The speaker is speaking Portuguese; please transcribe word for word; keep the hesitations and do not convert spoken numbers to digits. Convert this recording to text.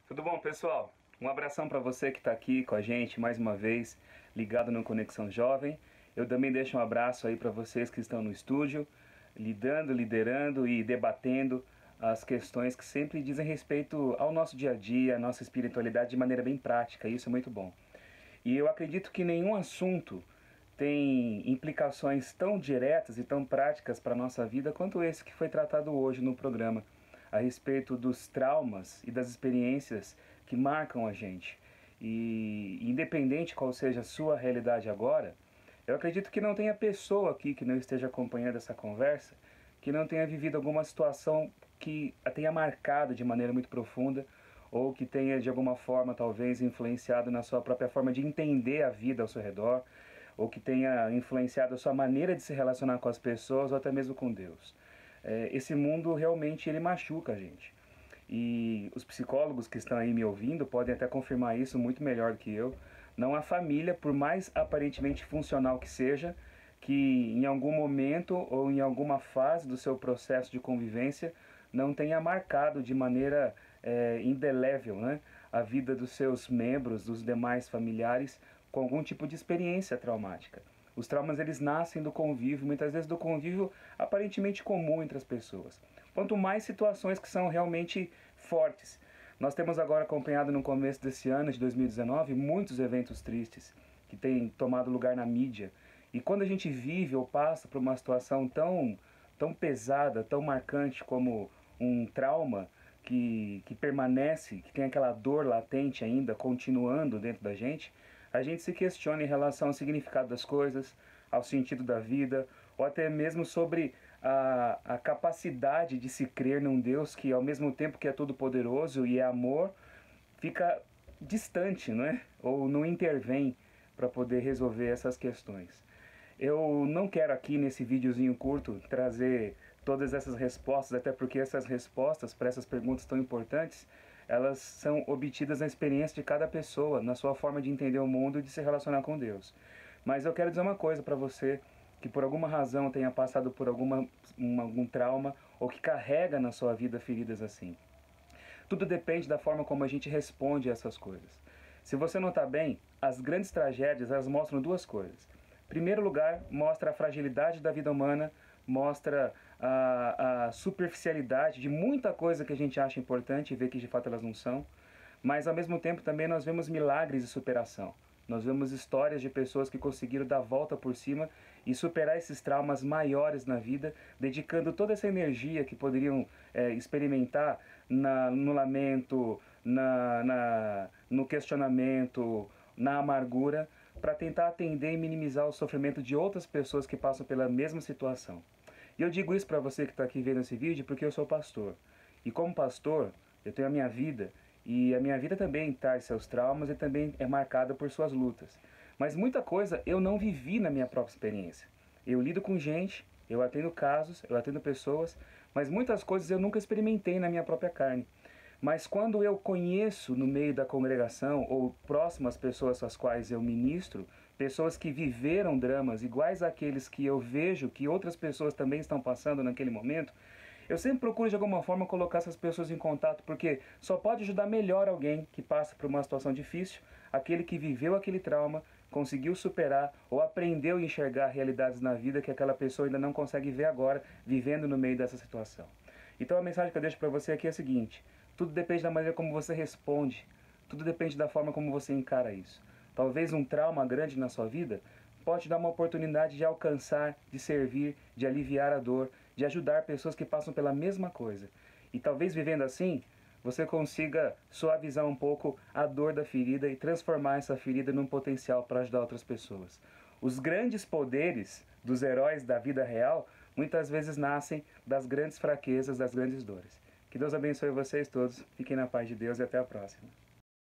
Tudo bom, pessoal? Um abração para você que está aqui com a gente mais uma vez, ligado no Conexão Jovem. Eu também deixo um abraço aí para vocês que estão no estúdio, lidando, liderando e debatendo as questões que sempre dizem respeito ao nosso dia a dia, à nossa espiritualidade de maneira bem prática. Isso é muito bom. E eu acredito que nenhum assunto tem implicações tão diretas e tão práticas para a nossa vida quanto esse que foi tratado hoje no programa, a respeito dos traumas e das experiências que marcam a gente. E independente qual seja a sua realidade agora, eu acredito que não tenha pessoa aqui que não esteja acompanhando essa conversa, que não tenha vivido alguma situação que a tenha marcado de maneira muito profunda, ou que tenha de alguma forma talvez influenciado na sua própria forma de entender a vida ao seu redor, ou que tenha influenciado a sua maneira de se relacionar com as pessoas, ou até mesmo com Deus. É, esse mundo realmente ele machuca a gente. E os psicólogos que estão aí me ouvindo podem até confirmar isso muito melhor do que eu. Não há família, por mais aparentemente funcional que seja, que em algum momento ou em alguma fase do seu processo de convivência não tenha marcado de maneira é, indelével, né, a vida dos seus membros, dos demais familiares, com algum tipo de experiência traumática. Os traumas eles nascem do convívio, muitas vezes do convívio aparentemente comum entre as pessoas. Quanto mais situações que são realmente fortes. Nós temos agora acompanhado no começo desse ano, de dois mil e dezenove, muitos eventos tristes que têm tomado lugar na mídia. E quando a gente vive ou passa por uma situação tão, tão pesada, tão marcante como um trauma que, que permanece, que tem aquela dor latente ainda, continuando dentro da gente, a gente se questiona em relação ao significado das coisas, ao sentido da vida, ou até mesmo sobre a, a capacidade de se crer num Deus que, ao mesmo tempo que é todo-poderoso e é amor, fica distante, não é? Ou não intervém para poder resolver essas questões. Eu não quero aqui nesse videozinho curto trazer todas essas respostas, até porque essas respostas para essas perguntas tão importantes, elas são obtidas na experiência de cada pessoa, na sua forma de entender o mundo e de se relacionar com Deus. Mas eu quero dizer uma coisa para você, que por alguma razão tenha passado por alguma, uma, algum trauma, ou que carrega na sua vida feridas assim. Tudo depende da forma como a gente responde a essas coisas. Se você não está bem, as grandes tragédias, elas mostram duas coisas. Em primeiro lugar, mostra a fragilidade da vida humana, mostra a, a superficialidade de muita coisa que a gente acha importante e vê que de fato elas não são. Mas ao mesmo tempo também nós vemos milagres de superação. Nós vemos histórias de pessoas que conseguiram dar a volta por cima e superar esses traumas maiores na vida, dedicando toda essa energia que poderiam é, experimentar na, no lamento, na, na, no questionamento, na amargura, para tentar atender e minimizar o sofrimento de outras pessoas que passam pela mesma situação. E eu digo isso para você que está aqui vendo esse vídeo porque eu sou pastor. E como pastor, eu tenho a minha vida, e a minha vida também traz seus traumas e também é marcada por suas lutas. Mas muita coisa eu não vivi na minha própria experiência. Eu lido com gente, eu atendo casos, eu atendo pessoas, mas muitas coisas eu nunca experimentei na minha própria carne. Mas quando eu conheço no meio da congregação ou próximo às pessoas às quais eu ministro, pessoas que viveram dramas iguais àqueles que eu vejo que outras pessoas também estão passando naquele momento, eu sempre procuro de alguma forma colocar essas pessoas em contato, porque só pode ajudar melhor alguém que passa por uma situação difícil, aquele que viveu aquele trauma, conseguiu superar ou aprendeu a enxergar realidades na vida que aquela pessoa ainda não consegue ver agora, vivendo no meio dessa situação. Então a mensagem que eu deixo para você aqui é a seguinte: tudo depende da maneira como você responde, tudo depende da forma como você encara isso. Talvez um trauma grande na sua vida pode te dar uma oportunidade de alcançar, de servir, de aliviar a dor, de ajudar pessoas que passam pela mesma coisa. E talvez vivendo assim, você consiga suavizar um pouco a dor da ferida e transformar essa ferida num potencial para ajudar outras pessoas. Os grandes poderes dos heróis da vida real muitas vezes nascem das grandes fraquezas, das grandes dores. Que Deus abençoe vocês todos, fiquem na paz de Deus e até a próxima.